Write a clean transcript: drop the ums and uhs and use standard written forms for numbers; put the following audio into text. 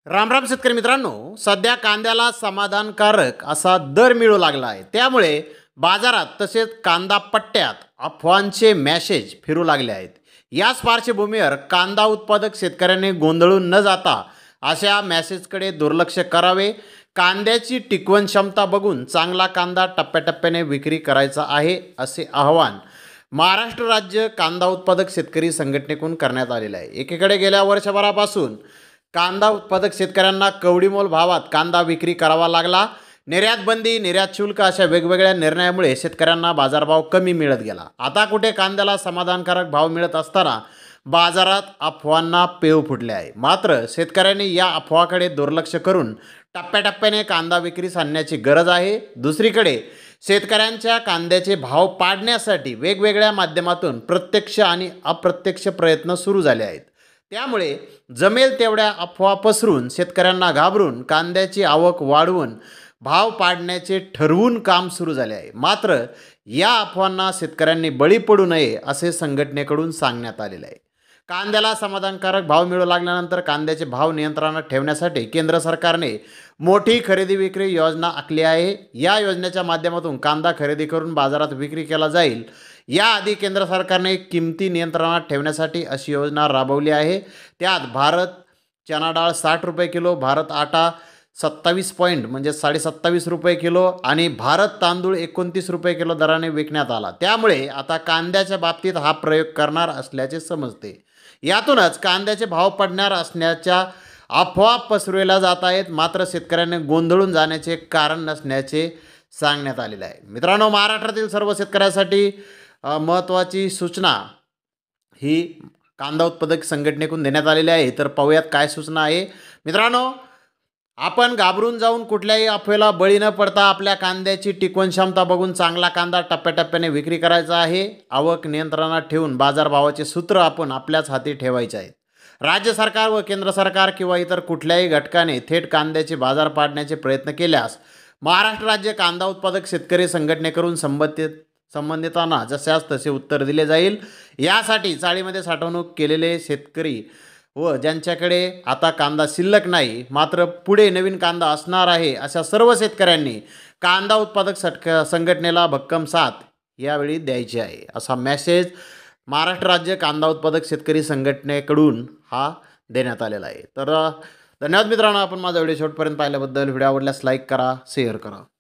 रामराम शेतकरी मित्रांनो, सध्या कांद्याला समाधानकारक असा दर मिळू लागला आहे. त्यामुळे बाजारात तसेच कांदा पट्ट्यात अफवांचे मॅसेज फिरू लागले आहेत. याच पार्श्वभूमीवर कांदा उत्पादक शेतकऱ्यांनी गोंधळून न जाता अशा मॅसेजकडे दुर्लक्ष करावे. कांद्याची टिकवण क्षमता बघून चांगला कांदा टप्प्याटप्प्याने विक्री करायचा आहे, असे आवाहन महाराष्ट्र राज्य कांदा उत्पादक शेतकरी संघटनेकडून करण्यात आलेले आहे. एकीकडे गेल्या वर्षभरापासून कांदा उत्पादक शेतकऱ्यांना कवडीमोल भावात कांदा विक्री करावा लागला. निर्यात बंदी, निर्यात शुल्क अशा वेगवेगळ्या निर्णयामुळे शेतकऱ्यांना बाजारभाव कमी मिळत गेला. आता कुठे कांद्याला समाधानकारक भाव मिळत असताना बाजारात अफवांना पेव फुटले आहे. मात्र शेतकऱ्यांनी या अफवाकडे दुर्लक्ष करून टप्प्याटप्प्याने कांदा विक्रीस आणण्याची गरज आहे. दुसरीकडे शेतकऱ्यांच्या कांद्याचे भाव पाडण्यासाठी वेगवेगळ्या माध्यमातून प्रत्यक्ष आणि अप्रत्यक्ष प्रयत्न सुरू झाले आहेत. त्यामुळे जमेल तेवढ्या अफवा पसरून शेतकऱ्यांना घाबरून कांद्याची आवक वाढवून भाव पाडण्याचे ठरवून काम सुरू झाले आहे. मात्र या अफवांना शेतकऱ्यांनी बळी पडू नये असे संघटनेकडून सांगण्यात आलेले आहे. कांद्याला समाधानकारक भाव मिळू लागल्यानंतर कांद्याचे भाव नियंत्रणात ठेवण्यासाठी केंद्र सरकारने मोठी खरेदी विक्री योजना आखली आहे. या योजनेच्या माध्यमातून कांदा खरेदी करून बाजारात विक्री केला जाईल. याआधी केंद्र सरकारने किमती नियंत्रणात ठेवण्यासाठी अशी योजना राबवली आहे. त्यात भारत चना डाळ 60 रुपये किलो, भारत आटा 27 पॉईंट म्हणजे 27.5 रुपये किलो आणि भारत तांदूळ 29 रुपये किलो दराने विकण्यात आला. त्यामुळे आता कांद्याच्या बाबतीत हा प्रयोग करणार असल्याचे समजते. यातूनच कांद्याचे भाव पडणार असण्याच्या अफवा पसरवल्या जात आहेत. मात्र शेतकऱ्यांनी गोंधळून जाण्याचे कारण नसण्याचे सांगण्यात आलेले आहे. मित्रांनो, महाराष्ट्रातील सर्व शेतकऱ्यांसाठी महत्त्वाची सूचना ही कांदा उत्पादक संघटनेकडून देण्यात आलेली आहे. तर पाहूयात काय सूचना आहे. मित्रांनो, आपण घाबरून जाऊन कुठल्याही अफवेला बळी न पडता आपल्या कांद्याची टिकवण क्षमता बघून चांगला कांदा टप्प्याटप्प्याने विक्री करायचा आहे. आवक नियंत्रणात ठेवून बाजारभावाचे सूत्र आपण आपल्याच हाती ठेवायचे आहेत. राज्य सरकार व केंद्र सरकार किंवा इतर कुठल्याही घटकाने थेट कांद्याचे बाजार पाडण्याचे प्रयत्न केल्यास महाराष्ट्र राज्य कांदा उत्पादक शेतकरी संघटनेकडून संबंधितांना जशास तसे उत्तर दिले जाईल. यासाठी चाळीमध्ये साठवणूक केलेले शेतकरी व ज्यांच्याकडे आता कांदा शिल्लक नाही मात्र पुढे नवीन कांदा असणार आहे, अशा सर्व शेतकऱ्यांनी कांदा उत्पादक संघटनेला भक्कम साथ यावेळी द्यायची आहे, असा मेसेज महाराष्ट्र राज्य कांदा उत्पादक शेतकरी संघटनेकडून हा देण्यात आलेला आहे. तर धन्यवाद मित्रांनो, आपण माझा व्हिडिओ शेवटपर्यंत पाहिल्याबद्दल. व्हिडिओ आवडल्यास लाईक करा, शेअर करा.